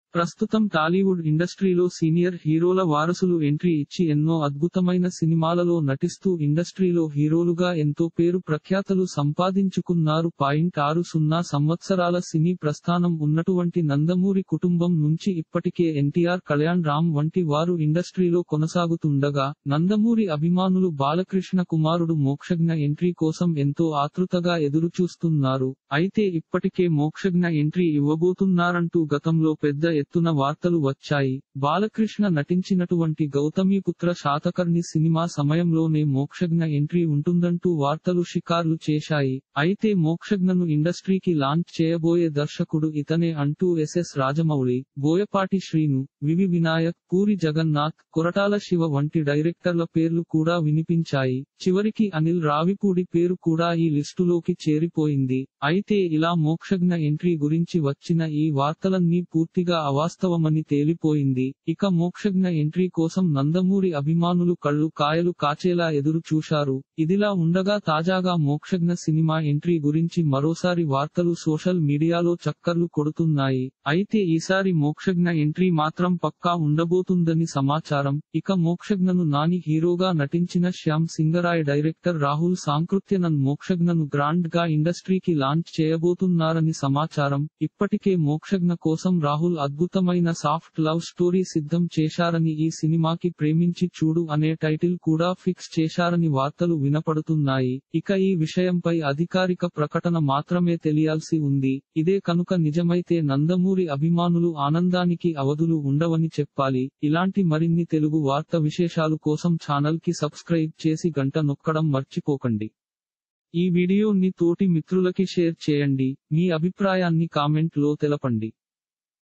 ప్రస్తుతం టాలీవుడ్ ఇండస్ట్రీలో సీనియర్ హీరోల వారసులు ఎంట్రీ ఇచ్చి ఎన్నో అద్భుతమైన సినిమాలలో నటిస్తూ ఇండస్ట్రీలో హీరోలుగా ఎంతో పేరు ప్రఖ్యాతలు సంపాదించుకున్నారు. 60 సంవత్సరాల సినీ ప్రస్థానం ఉన్నటువంటి నందమూరి కుటుంబం నుంచి ఇప్పటికే ఎన్టీఆర్, కళ్యాణ్ రామ్ వంటి వారు ఇండస్ట్రీలో కొనసాగుతుండగా, నందమూరి అభిమానులు బాలకృష్ణ కుమారుడు మోక్షజ్ఞ ఎంట్రీ కోసం ఎంతో ఆతృతగా ఎదురుచూస్తున్నారు. అయితే ఇప్పటికే మోక్షజ్ఞ ఎంట్రీ ఇవ్వబోతున్నారంటూ గతంలో పెద్ద ఎత్తున వార్తలు వచ్చాయి. బాలకృష్ణ నటించినటువంటి గౌతమీపుత్ర శాతకర్ణి సినిమా సమయంలోనే మోక్షజ్ఞ ఎంట్రీ ఉంటుందంటూ వార్తలు షికార్లు చేశాయి. అయితే మోక్షజ్ఞను ఇండస్ట్రీకి లాంచ్ చేయబోయే దర్శకుడు ఇతనే అంటూ ఎస్ఎస్ రాజమౌళి, బోయపాటి శ్రీను, వివి వినాయక్, పూరి జగన్నాథ్, కొరటాల శివ వంటి డైరెక్టర్ల పేర్లు కూడా వినిపించాయి. చివరికి అనిల్ రావిపూడి పేరు కూడా ఈ లిస్టులోకి చేరిపోయింది. అయితే ఇలా మోక్షజ్ఞ ఎంట్రీ గురించి వచ్చిన ఈ వార్తలన్నీ పూర్తిగా అవాస్తవమని తేలిపోయింది. ఇక మోక్షజ్ఞ ఎంట్రీ కోసం నందమూరి అభిమానులు కళ్ళు కాయలు కాచేలా ఎదురు చూశారు. ఇదిలా ఉండగా తాజాగా మోక్షజ్ఞ సినిమా ఎంట్రీ గురించి మరోసారి వార్తలు సోషల్ మీడియాలో చక్కర్లు కొడుతున్నాయి. అయితే ఈసారి మోక్షజ్ఞ ఎంట్రీ మాత్రం పక్కా ఉండబోతుందని సమాచారం. ఇక మోక్షజ్ఞను నాని హీరోగా నటించిన శ్యామ్ సింగరాయ్ డైరెక్టర్ రాహుల్ సాంకృత్యనన్ మోక్షజ్ఞను గ్రాండ్ గా ఇండస్ట్రీకి లాంచ్ చేయబోతున్నారని సమాచారం. ఇప్పటికే మోక్షజ్ఞ కోసం రాహుల్ అద్భుతమైన సాఫ్ట్ లవ్ స్టోరీ సిద్ధం చేశారని, ఈ సినిమాకి ప్రేమించి చూడు అనే టైటిల్ కూడా ఫిక్స్ చేశారని వార్తలు వినపడుతున్నాయి. ఇక ఈ విషయంపై అధికారిక ప్రకటన మాత్రమే తెలియాల్సి ఉంది. ఇదే కనుక నిజమైతే నందమూరి అభిమానులు ఆనందానికి అవధులు ఉండవని చెప్పాలి. ఇలాంటి మరిన్ని తెలుగు వార్త విశేషాలు కోసం ఛానల్ కి సబ్స్క్రైబ్ చేసి గంట నొక్కడం మర్చిపోకండి. ఈ వీడియోని తోటి మిత్రులకి షేర్ చేయండి. మీ అభిప్రాయాన్ని కామెంట్ లో తెలపండి.